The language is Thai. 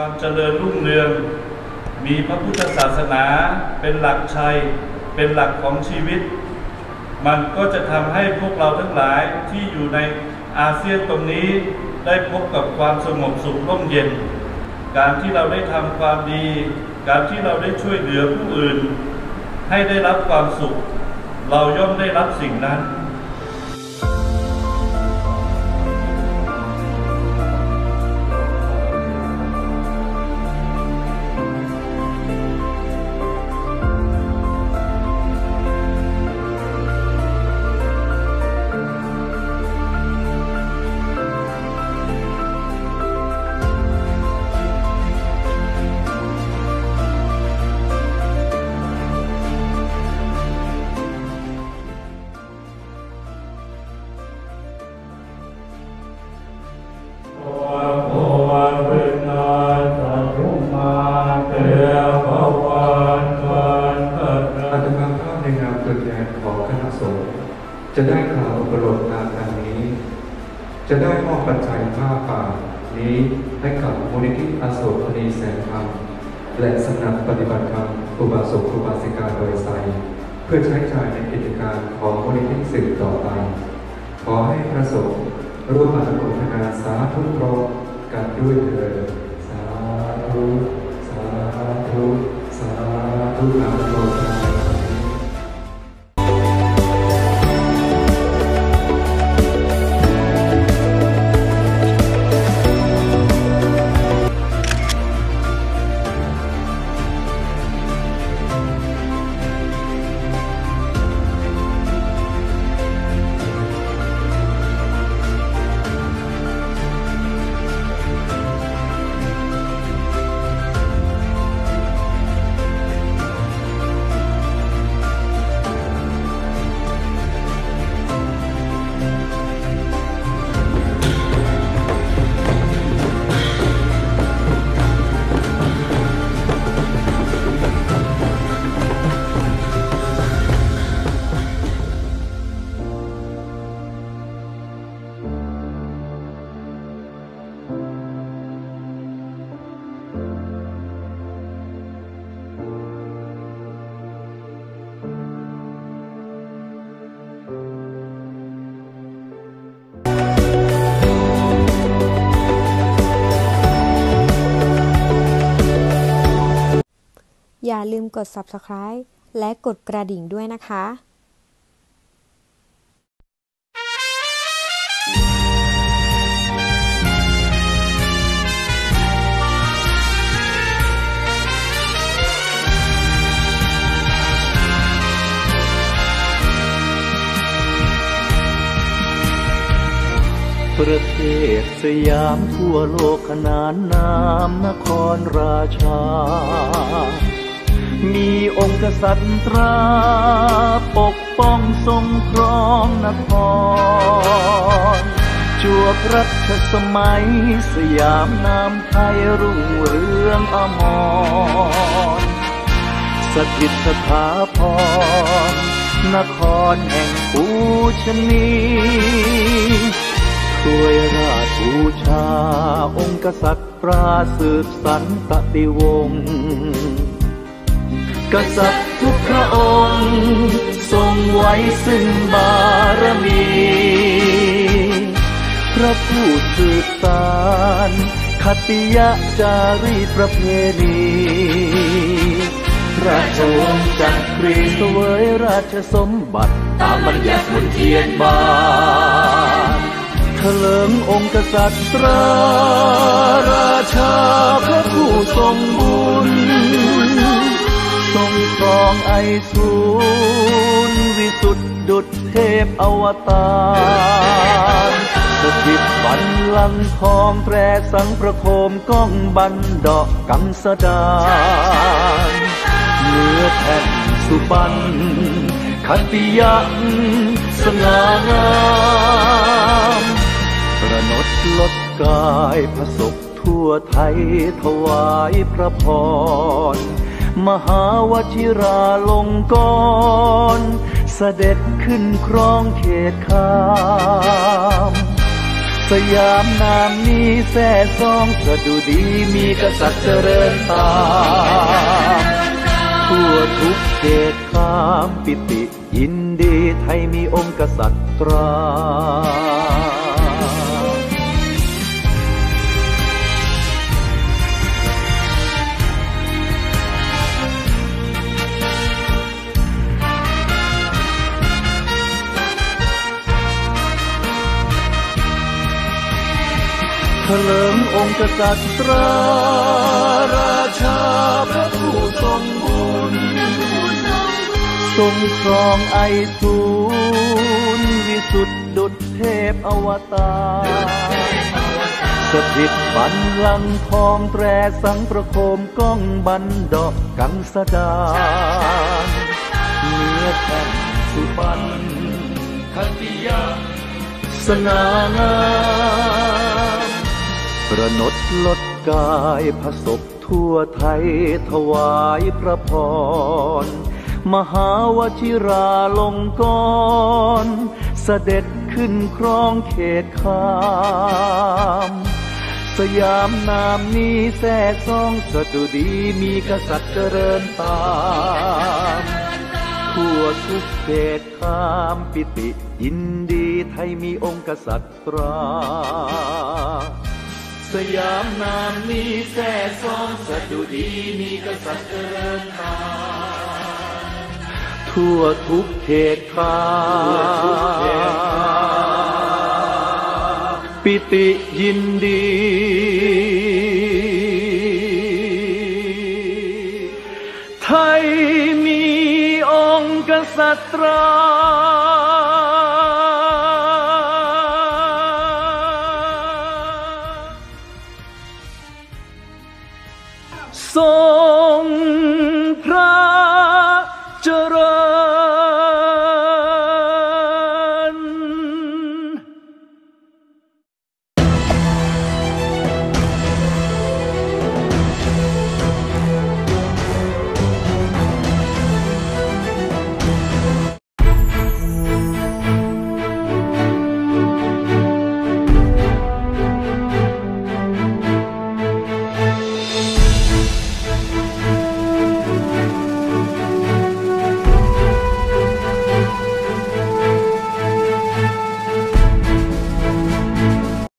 ความเจริญรุ่งเรืองมีพระพุทธศาสนาเป็นหลักชัยเป็นหลักของชีวิตมันก็จะทำให้พวกเราทั้งหลายที่อยู่ในอาเซียนตรงนี้ได้พบกับความสงบสุขร่มเย็นการที่เราได้ทำความดีการที่เราได้ช่วยเหลือผู้อื่นให้ได้รับความสุขเราย่อมได้รับสิ่งนั้นจะได้กล่าวอุปโลกนาดังนี้จะได้มอบปัจจัย5 บาทนี้ให้กับมูลนิธิอโศกมณีแสงธรรมและสำนักปฏิบัติธรรมครูบาศกครูบาสิกาโดยไซเพื่อใช้จ่ายในกิจการของมูลนิธิสืบต่อไปขอให้พระสงฆ์ร่วมอนุโมทนาสาธุพร้อมกันด้วยเถิดสาธุสาธุสาธุอนุโมทนาอย่าลืมกด Subscribe และกดกระดิ่งด้วยนะคะประเทศสยามทั่วโลกขนานนามนครราชามีองค์กษัตริย์ตราปกป้องทรงครองนครจวบรัชสมัยสยามนามไทยรุ่งเรืองอมรสถิตสถาพรนครแห่งปูชนีช่วยราชบูชาองค์กษัตริย์ปราสืบสันตติวงศ์กษัตริย์ทุกพระองค์ทรงไว้ซึ่งบารมีพระผู้สืบสานคติยจารีตประเพณีราชวงศ์จักรีเสวยราชสมบัติตามบัญญัติมนเทียนบานเถลิงองค์กษัตริย์ตราราชาพระผู้ทรงบุญทรงครองไอสูรวิสุทธิดุจเทพอวตารสถิตบัลลังก์ทองแตรสังประโคมก้องบันดากังสดานเนื้อแผ่นสุบรรณคติยะสง่างามประนดลดกายพระศกทั่วไทยถวายพระพรมหาวชิราลงกรณ์เสด็จขึ้นครองเขตคามสยามนามนี้แท้ซองสะดุดีมีกษัตริย์เจริญตามทั่วทุกเขตข้ามปิติยินดีไทยมีองค์กษัตริย์ตราเถลิงองค์กษัตริย์ตราราชาพระผู้ทรงบุญทรงครองไอศูนย์วิสุทธิดุจเทพอวตารสถิตบัลลังก์ทองแตรสังประโคมก้องบันดอกกังสดานเนื้อแผ่นสุพรรณคันติยาสง่างามประนดลดกายผสบทั่วไทยถวายพระพรมหาวชิราลงกรณ์เสด็จขึ้นครองเขตข้ามสยามนามนี้แท้ซองสะดุดีมีกษัตริย์เจริญตามทั่วทุกเขตข้ามปิติยินดีไทยมีองค์กษัตริย์ตราสยามนามนี้แท้ซองสะดุดีมีกษัตริย์เจริญตามทั่วทุกเขตข้ามปิติยินดีไทยมีองค์กษัตริย์ตราทรง